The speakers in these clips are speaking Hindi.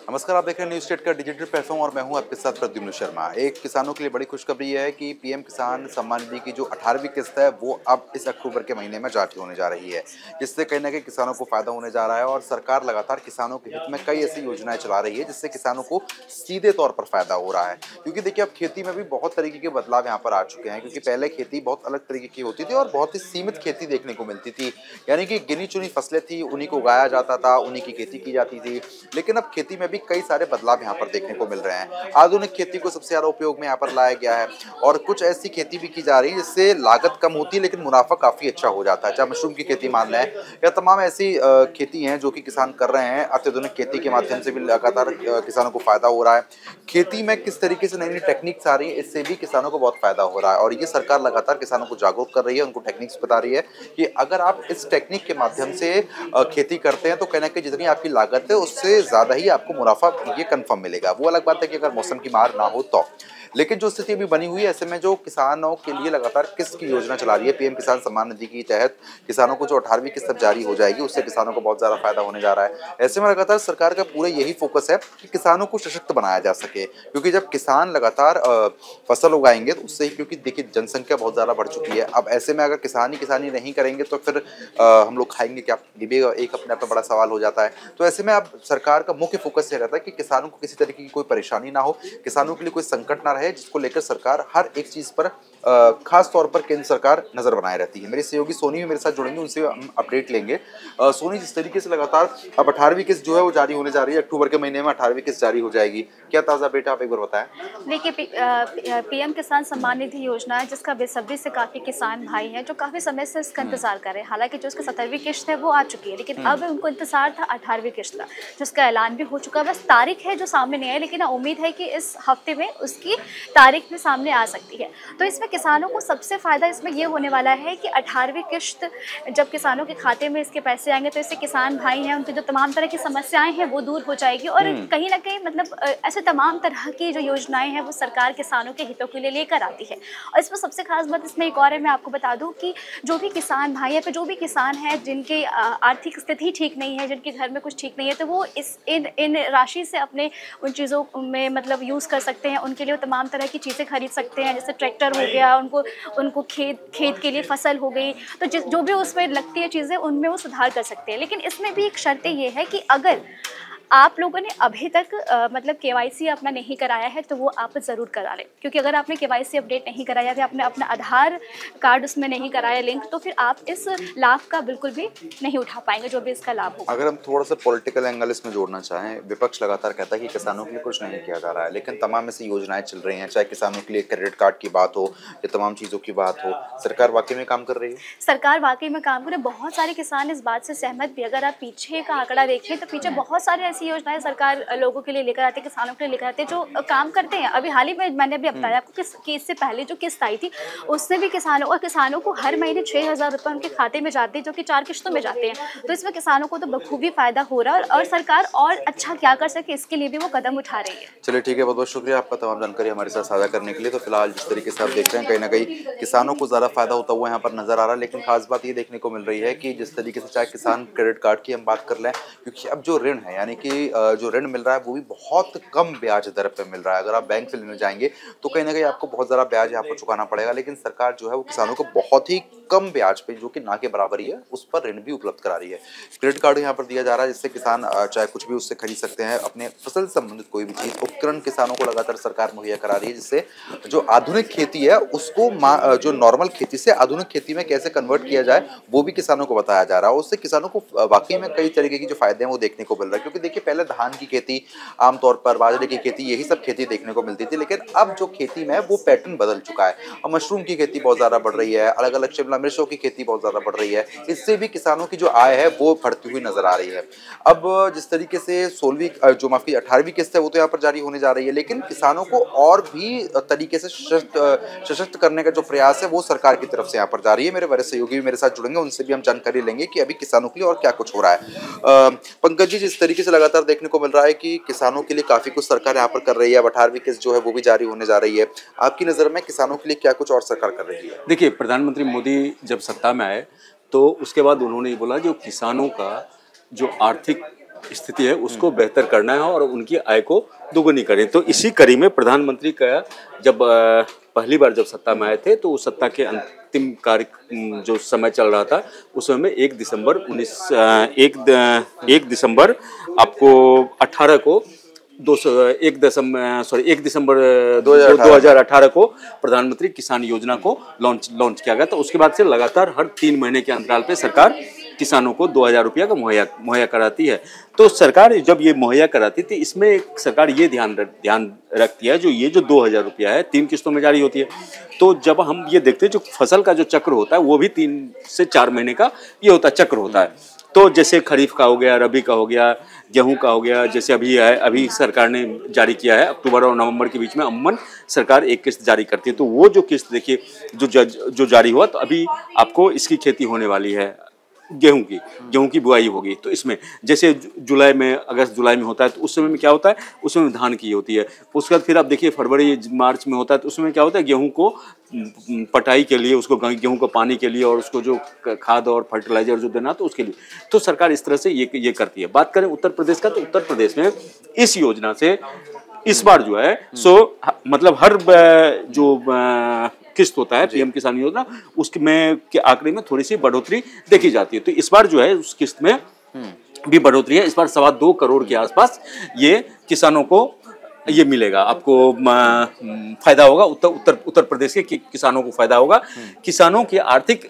नमस्कार, आप देख रहे हैं न्यूज स्टेट का डिजिटल प्लेटफॉर्म और मैं हूं आपके साथ प्रद्युम्न शर्मा। एक किसानों के लिए बड़ी खुशखबरी है कि पीएम किसान सम्मान निधि की जो 18वीं किस्त है वो अब इस अक्टूबर के महीने में जारी होने जा रही है, जिससे कहीं ना कहीं किसानों को फायदा होने जा रहा है। और सरकार लगातार किसानों के हित में कई ऐसी योजनाएं चला रही है जिससे किसानों को सीधे तौर पर फायदा हो रहा है। क्योंकि देखिए, अब खेती में भी बहुत तरीके के बदलाव यहाँ पर आ चुके हैं, क्योंकि पहले खेती बहुत अलग तरीके की होती थी और बहुत ही सीमित खेती देखने को मिलती थी, यानी कि गिनी चुनी फसलें थी, उन्हीं को उगाया जाता था, उन्हीं की खेती की जाती थी। लेकिन अब खेती में भी कई सारे बदलाव यहाँ पर देखने को मिल रहे हैं। आधुनिक खेती को सबसे ज्यादा उपयोग में यहाँ पर लाया गया है और कुछ ऐसी खेती भी की जा रही है जिससे लागत कम होती है लेकिन मुनाफा काफी अच्छा हो जाता है। चाहे मशरूम की खेती मान लें या तमाम ऐसी खेती हैं जो कि किसान कर रहे हैं। अत्याधुनिक खेती के माध्यम से भी लगातार किसानों को फायदा हो रहा है। खेती में किस तरीके से नई नई टेक्निक्स आ रही है, इससे भी किसानों को बहुत फायदा हो रहा है और ये सरकार लगातार किसानों को जागरूक कर रही है, उनको टेक्निक्स बता रही है कि अगर आप इस टेक्निक के माध्यम से खेती करते हैं तो कहीं ना कहीं जितनी आपकी लागत है उससे ज्यादा ही आपको मुनाफा ये कंफर्म मिलेगा। वो अलग बात है कि अगर मौसम की मार ना हो तो, लेकिन जो स्थिति अभी बनी हुई है ऐसे में जो किसानों के लिए लगातार किस्त की योजना चला रही है पीएम किसान सम्मान निधि के तहत, किसानों को जो 18वीं किस्त जारी हो जाएगी उससे किसानों को बहुत ज्यादा फायदा होने जा रहा है। ऐसे में लगातार सरकार का पूरा यही फोकस है कि किसानों को सशक्त बनाया जा सके, क्योंकि जब किसान लगातार फसल उगाएंगे तो उससे, क्योंकि देखिए जनसंख्या बहुत ज्यादा बढ़ चुकी है, अब ऐसे में अगर किसानी नहीं करेंगे तो फिर हम लोग खाएंगे क्या, ये भी एक अपने आप में बड़ा सवाल हो जाता है। तो ऐसे में अब सरकार का मुख्य फोकस ये रहता है कि किसानों को किसी तरीके की कोई परेशानी ना हो, किसानों के लिए कोई संकट ना रहे, जिसको लेकर सरकार हर एक चीज पर खास तौर पर केंद्र सरकार नजर बनाए रहती है। मेरे सहयोगी सोनी भी मेरे साथ जुड़ेंगे, उनसे हम अपडेट लेंगे। सोनी, जिस तरीके से लगातार अब 18वीं किस्त जो है वो जारी होने जा रही है, अक्टूबर के महीने में 18वीं किस्त जारी हो जाएगी, क्या ताजा अपडेट आप एक बार बताएं। देखिए, पीएम किसान सम्मान निधि योजना है जिसका बेसब्री से काफी किसान भाई हैं जो काफी समय से इसका इंतजार कर रहे हैं। हालांकि जो उसकी 17वीं किस्त है वो आ चुकी है, लेकिन अब उनको इंतजार था 18वीं किस्त का, जिसका ऐलान भी हो चुका है। बस तारीख है जो सामने नहीं आई, लेकिन उम्मीद है कि इस हफ्ते में उसकी तारीख भी सामने आ सकती है। तो इसमें किसानों को सबसे फायदा इसमें ये होने वाला है कि 18वीं किस्त जब किसानों के खाते में इसके पैसे आएंगे तो इससे किसान भाई हैं उनकी जो तमाम तरह की समस्याएं हैं वो दूर हो जाएगी। और कहीं ना कहीं मतलब ऐसे तमाम तरह की जो योजनाएं हैं वो सरकार किसानों के हितों के लिए लेकर आती है। और इसमें सबसे खास बात इसमें एक और है, मैं आपको बता दूं कि जो भी किसान भाई या फिर जो भी किसान है जिनकी आर्थिक स्थिति ठीक नहीं है, जिनके घर में कुछ ठीक नहीं है, तो वो इन राशि से अपने उन चीज़ों में मतलब यूज़ कर सकते हैं। उनके लिए वो तमाम तरह की चीज़ें खरीद सकते हैं, जैसे ट्रैक्टर हो गया, उनको खेत के लिए फसल हो गई, तो जो भी उसमें लगती है चीज़ें उनमें वो सुधार कर सकते हैं। लेकिन इसमें भी एक शर्त ये है कि अगर आप लोगों ने अभी तक मतलब केवाईसी अपना नहीं कराया है तो वो आप ज़रूर करा लें, क्योंकि अगर आपने केवाईसी अपडेट नहीं कराया या आपने अपना आधार कार्ड उसमें नहीं कराया लिंक, तो फिर आप इस लाभ का बिल्कुल भी नहीं उठा पाएंगे जो भी इसका लाभ होगा। अगर हम थोड़ा सा पॉलिटिकल एंगल इसमें जोड़ना चाहें, विपक्ष लगातार कहता है कि किसानों के लिए कुछ नहीं किया जा रहा है, लेकिन तमाम ऐसी योजनाएं चल रही हैं, चाहे किसानों के लिए क्रेडिट कार्ड की बात हो या तमाम चीज़ों की बात हो, सरकार वाकई में काम कर रही है। सरकार वाकई में काम करे, बहुत सारे किसान इस बात से सहमत भी। अगर आप पीछे का आंकड़ा देखें तो पीछे बहुत सारी ऐसी योजनाएं सरकार लोगों के लिए लेकर आती है, किसानों के लिए लेकर आती है, जो काम करते हैं। अभी हाल ही में मैंने अभी बताया आपको कि इससे पहले जो किस्त आई थी उससे भी किसानों को हर महीने 6,000 रुपये उनके खाते में जाते हैं, जो कि 4 किस्तों में जाते हैं। तो इसमें किसानों को तो बखूबी फायदा हो रहा है और सरकार और अच्छा क्या कर सके इसके लिए भी वो कदम उठा रही है। चलिए ठीक है, बहुत बहुत शुक्रिया आपका तमाम जानकारी हमारे साथ साझा करने के लिए। तो फिलहाल जिस तरीके से आप देख रहे हैं, कहीं ना कहीं किसानों को ज़्यादा फायदा होता हुआ यहाँ पर नजर आ रहा है, लेकिन खास बात ये देखने को मिल रही है कि जिस तरीके से चाहे किसान क्रेडिट कार्ड की हम बात कर लें, क्योंकि अब जो ऋण है, यानी कि जो ऋण मिल रहा है वो भी बहुत कम ब्याज दर पर मिल रहा है। अगर आप बैंक से लेने जाएंगे तो कहीं ना कहीं आपको बहुत ज़्यादा ब्याज यहाँ पर चुकाना पड़ेगा, लेकिन सरकार जो है वो किसानों को बहुत ही कम ब्याज पे, जो कि ना के बराबर ही है, उस पर ऋण भी उपलब्ध करा रही है। क्रेडिट कार्ड यहाँ पर दिया जा रहा है जिससे किसान चाहे कुछ भी उससे खरीद सकते हैं, अपने फसल से संबंधित कोई भी चीज, उपकरण किसानों को लगातार सरकार मुहैया करा रही है, जिससे जो आधुनिक खेती है उसको जो नॉर्मल खेती से आधुनिक खेती में कैसे कन्वर्ट किया जाए वो भी किसानों को बताया जा रहा है। उससे किसानों को वाकई में कई तरीके की जो फायदे हैं वो देखने को मिल रहा है। क्योंकि देखिए, पहले धान की खेती, आमतौर पर बाजरे की खेती, यही सब खेती देखने को मिलती थी, लेकिन अब जो खेती में वो पैटर्न बदल चुका है। अब मशरूम की खेती बहुत ज्यादा बढ़ रही है, अलग अलग शिमला मिर्चों की खेती बहुत ज्यादा बढ़ रही है, इससे भी किसानों की जो आय है वो बढ़ती हुई नजर आ रही है। अब जिस तरीके से 16वीं जो माफी 18वीं किस्त है वो तो यहाँ पर जारी होने जा रही है, लेकिन किसानों को और भी तरीके से सशक्त करने का जो प्रयास है वो सरकार की तरफ से यहाँ पर जारी है। मेरे वरिष्ठ सहयोगी भी मेरे साथ जुड़ेंगे, उनसे भी हम जानकारी लेंगे कि अभी किसानों के लिए और क्या कुछ हो रहा है। पंकज जी, जिस तरीके से लगातार देखने को मिल रहा है कि किसानों के लिए काफी कुछ सरकार यहाँ पर कर रही है, अब 18वीं किस्त जो है वो भी जारी होने जा रही है, आपकी नजर में किसानों के लिए क्या कुछ और सरकार कर रही है? देखिए, प्रधानमंत्री मोदी जब सत्ता में आए तो उसके बाद उन्होंने ये बोला जो किसानों का जो आर्थिक स्थिति है उसको बेहतर करना है और उनकी आय को दोगुनी करें। तो इसी कड़ी में प्रधानमंत्री का जब पहली बार जब सत्ता में आए थे तो उस सत्ता के अंतिम कार्य जो समय चल रहा था उस समय में 1 दिसंबर आपको 18 को 1 दिसंबर 2018 को प्रधानमंत्री किसान योजना को लॉन्च किया गया था। उसके बाद से लगातार हर 3 महीने के अंतराल पे सरकार किसानों को 2000 रुपया का मुहैया कराती है। तो सरकार जब ये मुहैया कराती थी इसमें सरकार ये ध्यान रखती है जो ये जो 2000 रुपया है 3 किस्तों में जारी होती है। तो जब हम ये देखते हैं जो फसल का जो चक्र होता है वो भी 3 से 4 महीने का ये होता है चक्र होता है। तो जैसे खरीफ का हो गया, रबी का हो गया, गेहूं का हो गया, जैसे अभी सरकार ने जारी किया है अक्टूबर और नवंबर के बीच में अमूमन सरकार एक किस्त जारी करती है। तो वो जो किस्त देखिए जो जारी हुआ तो अभी आपको इसकी खेती होने वाली है गेहूं की बुआई होगी। तो इसमें जैसे अगस्त जुलाई में होता है तो उस समय में क्या होता है उस समय धान की होती है। उसके बाद फिर आप देखिए फरवरी मार्च में होता है तो उसमें क्या होता है गेहूं को पटाई के लिए उसको गेहूं को पानी के लिए और उसको जो खाद और फर्टिलाइजर जो देना तो उसके लिए तो सरकार इस तरह से ये करती है। बात करें उत्तर प्रदेश का तो उत्तर प्रदेश में इस योजना से इस बार जो है मतलब हर जो किस्त होता है पीएम किसान योजना उसमें के आंकड़े में थोड़ी सी बढ़ोतरी देखी जाती है। तो इस बार जो है उस किस्त में भी बढ़ोतरी है। इस बार 2.25 करोड़ के आसपास ये किसानों को ये मिलेगा, आपको फायदा होगा। उत्तर प्रदेश के किसानों को फायदा होगा। किसानों की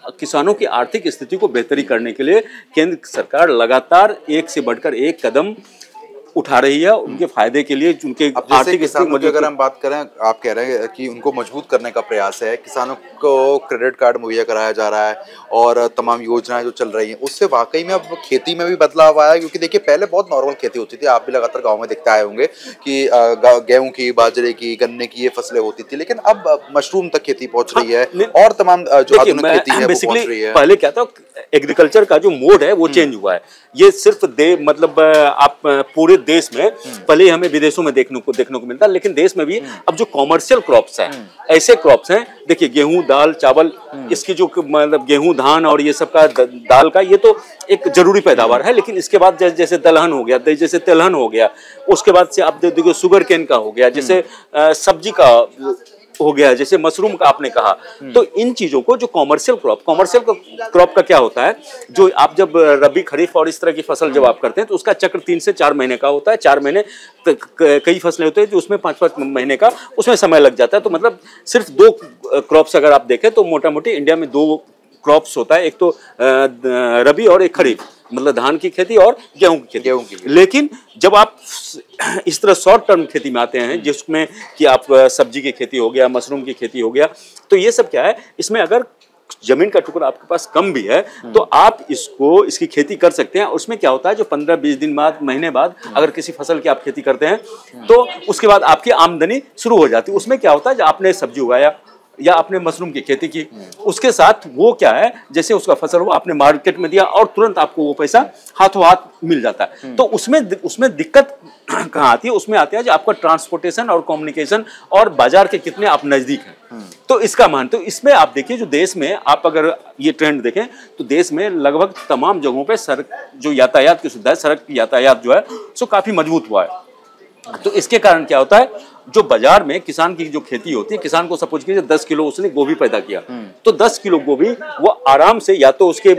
आर्थिक स्थिति को बेहतरी करने के लिए केंद्र सरकार लगातार एक से बढ़कर एक कदम उठा रही है उनके फायदे के लिए। उनके आर्थिक किसानों की अगर हम बात करें, आप कह रहे हैं कि उनको मजबूत करने का प्रयास है, किसानों को क्रेडिट कार्ड मुहैया कराया जा रहा है और तमाम योजनाएं जो चल रही हैं उससे वाकई में अब खेती में भी बदलाव आया है। क्योंकि देखिए पहले बहुत नॉर्मल खेती होती थी, आप भी लगातार गाँव में दिखते आए होंगे कि गेहूं की, बाजरे की, गन्ने की ये फसलें होती थी, लेकिन अब मशरूम तक खेती पहुंच रही है और तमाम जो आधुनिक खेती है वो पहुंच रही है। पहले क्या था एग्रीकल्चर का जो मोड है वो चेंज हुआ है। ये सिर्फ मतलब आप पूरे देश में पहले हमें विदेशों में देखने को मिलता है, लेकिन देश में भी अब जो कॉमर्शियल क्रॉप्स हैं ऐसे क्रॉप्स हैं, देखिए गेहूं, दाल, चावल, इसकी जो मतलब गेहूं, धान और ये सब का दाल का ये तो एक जरूरी पैदावार है। लेकिन इसके बाद जैसे दलहन हो गया, जैसे तिलहन हो गया, उसके बाद से आप देखो शुगर केन का हो गया, जैसे सब्जी का हो गया, जैसे मशरूम का आपने कहा। तो इन चीजों को जो कॉमर्शियल क्रॉप का क्या होता है, जो आप जब रबी, खरीफ और इस तरह की फसल जब आप करते हैं तो उसका चक्र 3 से 4 महीने का होता है। 4 महीने कई फसलें होती है जो उसमें 5-5 महीने का उसमें समय लग जाता है। तो मतलब सिर्फ 2 क्रॉप्स अगर आप देखें तो मोटा मोटी इंडिया में 2 क्रॉप्स होता है, एक तो रबी और एक खरीफ, मतलब धान की खेती और गेहूं की खेती। लेकिन जब आप इस तरह शॉर्ट टर्म खेती में आते हैं जिसमें कि आप सब्जी की खेती हो गया, मशरूम की खेती हो गया, तो ये सब क्या है, इसमें अगर जमीन का टुकड़ा आपके पास कम भी है तो आप इसकी खेती कर सकते हैं। उसमें क्या होता है जो 15-20 दिन बाद, महीने बाद अगर किसी फसल की आप खेती करते हैं तो उसके बाद आपकी आमदनी शुरू हो जाती है। उसमें क्या होता है, जब आपने सब्जी उगाया या आपने मशरूम की खेती की, उसके साथ वो क्या है, जैसे उसका फसल हुआ आपने मार्केट में दिया और तुरंत आपको वो पैसा हाथों हाथ मिल जाता है। तो उसमें दिक्कत कहाँ आती है, उसमें आती है जो आपका ट्रांसपोर्टेशन और कम्युनिकेशन और बाजार के कितने आप नजदीक हैं। तो इसका मान, तो इसमें आप देखिए जो देश में आप अगर ये ट्रेंड देखें तो देश में लगभग तमाम जगहों पे सड़क जो यातायात की सुविधा है, सड़क यातायात जो है सो काफी मजबूत हुआ है। तो इसके कारण क्या होता है, जो बाजार में किसान की जो खेती होती है, किसान को सपोज कीजिए 10 किलो उसने गोभी पैदा किया, तो 10 किलो गोभी वो आराम से या तो उसके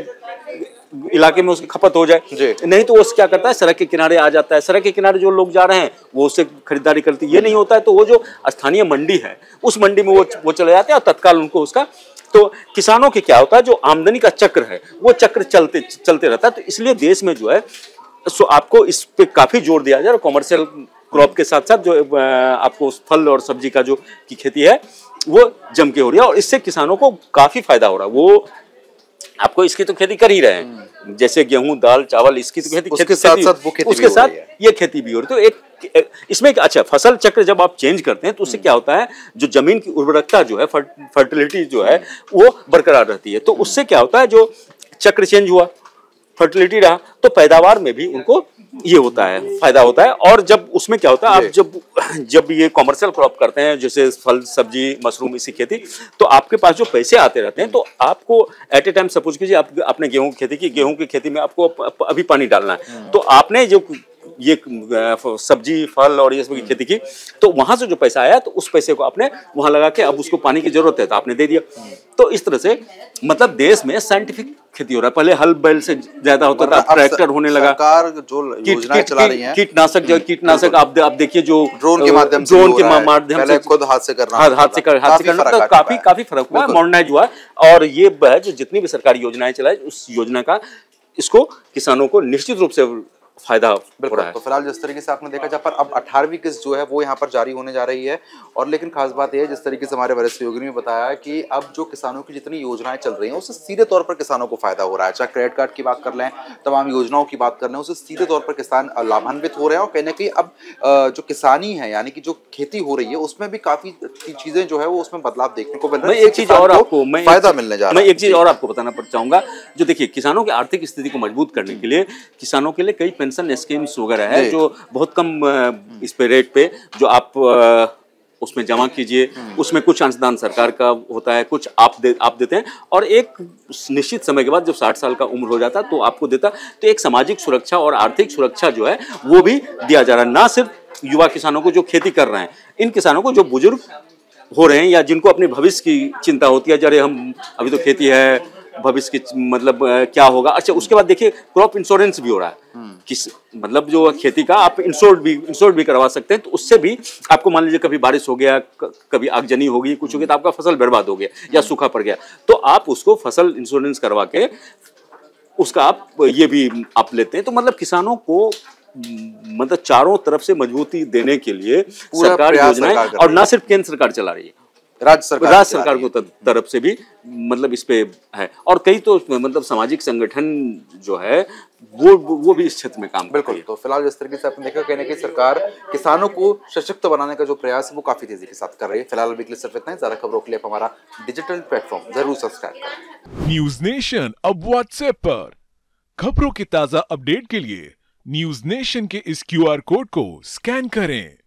इलाके में उसकी खपत हो जाए, नहीं तो वो क्या करता है सड़क के किनारे आ जाता है। सड़क के किनारे जो लोग जा रहे हैं वो उससे खरीदारी करती है, ये नहीं होता है तो वो जो स्थानीय मंडी है उस मंडी में वो चले जाते हैं और तत्काल उनको उसका। तो किसानों के क्या होता है, जो आमदनी का चक्र है वो चक्र चलते रहता है। तो इसलिए देश में जो है सो आपको इस पे काफी जोर दिया जाए, कॉमर्शियल क्रॉप के साथ साथ जो आपको फल और सब्जी का जो की खेती है वो जम के हो रही है और इससे किसानों को काफी फायदा हो रहा है। वो आपको इसकी तो खेती कर ही रहे हैं, जैसे गेहूं, दाल, चावल, इसकी तो खेती उसके साथ ये खेती भी हो रही है। तो एक इसमें अच्छा फसल चक्र जब आप चेंज करते हैं तो उससे क्या होता है, जो जमीन की उर्वरकता जो है, फर्टिलिटी जो है वो बरकरार रहती है। तो उससे क्या होता है, जो चक्र चेंज हुआ, फर्टिलिटी रहा, तो पैदावार में भी उनको ये होता है, फायदा होता है। और जब उसमें क्या होता है, आप जब ये कॉमर्शियल क्रॉप करते हैं, जैसे फल सब्जी मशरूम इसी खेती, तो आपके पास जो पैसे आते रहते हैं, तो आपको एट ए टाइम सपोज कीजिए आपने गेहूं की खेती की, गेहूं की खेती में आपको अभी पानी डालना है, तो आपने जो ये सब्जी फल और ये सब की खेती की, तो वहां से जो पैसा आया तो उस पैसे को आपने वहां लगा के अब उसको पानी की जरूरत है तो आपने दे दिया। तो इस तरह से मतलब देश में साइंटिफिक खेती हो रहा है। पहले हल बैल से ज्यादा होता था, ट्रैक्टर होने लगा। सरकार जो योजनाएं चला रही है, कीटनाशक आप देखिए जो ड्रोन के माध्यम से खुद हाथ से करना तो काफी फर्क हुआ, मॉडर्नाइज हुआ। और ये जो जितनी भी सरकारी योजनाएं चलाई, उस योजना का इसको किसानों को निश्चित रूप से फायदा हो रहा है। तो फिलहाल जिस तरीके से आपने देखा, जहाँ पर अब 18वीं किस्त जो है वो यहाँ पर जारी होने जा रही है। और लेकिन खास बात यह है, जिस तरीके से हमारे वरिष्ठ सहयोगी ने बताया कि अब जो किसानों की जितनी योजनाएं चल रही हैं उससे सीधे तौर पर किसानों को फायदा हो रहा है। चाहे क्रेडिट कार्ड की बात कर लें, तमाम योजनाओं की बात कर लें, उससे सीधे तौर पर किसान लाभान्वित हो रहे हैं। और कहीं ना कहीं अब जो किसानी है, यानी कि जो खेती हो रही है, उसमें भी काफी चीजें जो है वो उसमें बदलाव देखने को मिल रहा है। एक चीज और आपको फायदा मिलने जा रहा है। मैं एक चीज और आपको बताना चाहूंगा, जो देखिए किसानों की आर्थिक स्थिति को मजबूत करने के लिए किसानों के लिए कई पेंशन स्कीम्स वगैरह है, जो बहुत कम इस पे रेट पे जो आप उसमें जमा कीजिए, उसमें कुछ अंशदान सरकार का होता है, कुछ आप देते हैं। और एक निश्चित समय के बाद जब 60 साल का उम्र हो जाता तो आपको देता। तो एक सामाजिक सुरक्षा और आर्थिक सुरक्षा जो है वो भी दिया जा रहा है, ना सिर्फ युवा किसानों को जो खेती कर रहे हैं, इन किसानों को जो बुजुर्ग हो रहे हैं या जिनको अपने भविष्य की चिंता होती है, जरे हम अभी तो खेती है, भविष्य की मतलब क्या होगा। अच्छा, उसके बाद देखिए क्रॉप इंश्योरेंस भी हो रहा है, किस मतलब जो खेती का आप इंश्योर्ड भी करवा सकते हैं। तो उससे भी आपको मान लीजिए कभी बारिश हो गया, कभी आगजनी होगी, कुछ हो गया, तो आपका फसल बर्बाद हो गया या सूखा पड़ गया, तो आप उसको फसल इंश्योरेंस करवा के उसका आप ये भी आप लेते हैं। तो मतलब किसानों को मतलब चारों तरफ से मजबूती देने के लिए सरकार योजनाएं, और ना सिर्फ केंद्र सरकार चला रही है, राज्य सरकार को तरफ से भी मतलब इस पे है। और कई तो मतलब सामाजिक संगठन जो है वो भी इस क्षेत्र में काम बिल्कुल। तो फिलहाल जिस तरीके से आपने देखा, कहने की सरकार किसानों को सशक्त बनाने का जो प्रयास है वो काफी तेजी के साथ कर रही है। फिलहाल अभी के लिए सिर्फ इतना ही। ज्यादा खबरों के लिए आप हमारा डिजिटल प्लेटफॉर्म जरूर सब्सक्राइब करें। न्यूज नेशन अब व्हाट्सएप पर खबरों की ताजा अपडेट के लिए न्यूज नेशन के इस QR कोड को स्कैन करें।